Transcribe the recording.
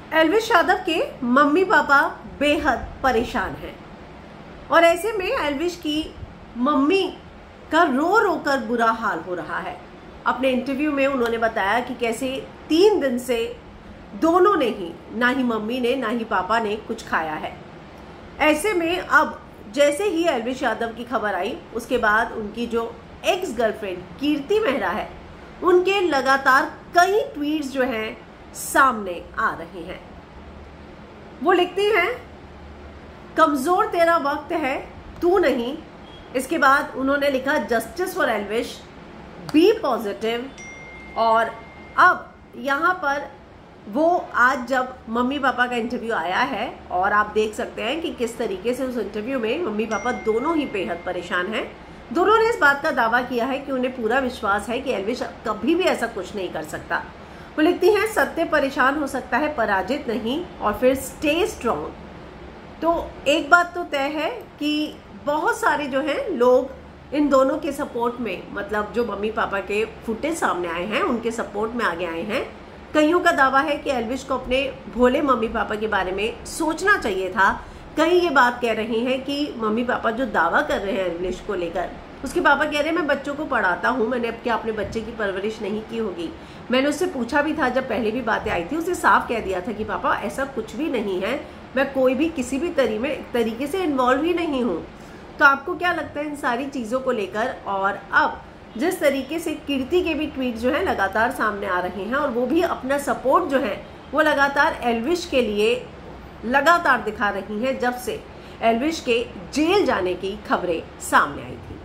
एल्विश यादव के mummy papa बेहद परेशान हैं और ऐसे में एल्विश की मम्मी का रो रो कर बुरा हाल हो रहा है। अपने इंटरव्यू में उन्होंने बताया कि कैसे 3 दिन से दोनों ने ही, ना ही मम्मी ने ना ही पापा ने कुछ खाया है। ऐसे में अब जैसे ही एल्विश यादव की खबर आई, उसके बाद उनकी जो एक्स गर्लफ्रेंड कीर्ति मेहरा है, उनके लगातार कई ट्वीट्स जो हैं सामने आ रहे हैं। वो लिखती हैं, कमजोर तेरा वक्त है, तू नहीं। इसके बाद उन्होंने लिखा, justice for Elvish, be positive. और अब यहाँ पर वो आज जब मम्मी पापा का इंटरव्यू आया है और आप देख सकते हैं कि किस तरीके से उस इंटरव्यू में मम्मी पापा दोनों ही बेहद परेशान हैं। दोनों ने इस बात का दावा किया है कि उन्हें पूरा विश्वास है कि एल्विश कभी भी ऐसा कुछ नहीं कर सकता। वो लिखती हैं, सत्य परेशान हो सकता है, पराजित नहीं। और फिर स्टे स्ट्रॉन्ग। तो एक बात तो तय है कि बहुत सारे जो हैं लोग इन दोनों के सपोर्ट में, मतलब जो मम्मी पापा के फुटेज सामने आए हैं उनके सपोर्ट में आगे आए हैं। कईयों का दावा है कि एल्विश को अपने भोले मम्मी पापा के बारे में सोचना चाहिए था। कई ये बात कह रहे हैं कि मम्मी पापा जो दावा कर रहे हैं एल्विश को लेकर, उसके पापा कह रहे हैं मैं बच्चों को पढ़ाता हूँ, मैंने अब क्या अपने बच्चे की परवरिश नहीं की होगी। मैंने उससे पूछा भी था, जब पहले भी बातें आई थी, उसे साफ कह दिया था कि पापा ऐसा कुछ भी नहीं है, मैं कोई भी किसी भी तरीके से इन्वॉल्व ही नहीं हूँ। तो आपको क्या लगता है इन सारी चीज़ों को लेकर? और अब जिस तरीके से कीर्ति के भी ट्वीट जो है लगातार सामने आ रहे हैं और वो भी अपना सपोर्ट जो है वो लगातार एल्विश के लिए लगातार दिखा रही हैं, जब से एल्विश के जेल जाने की खबरें सामने आई थी।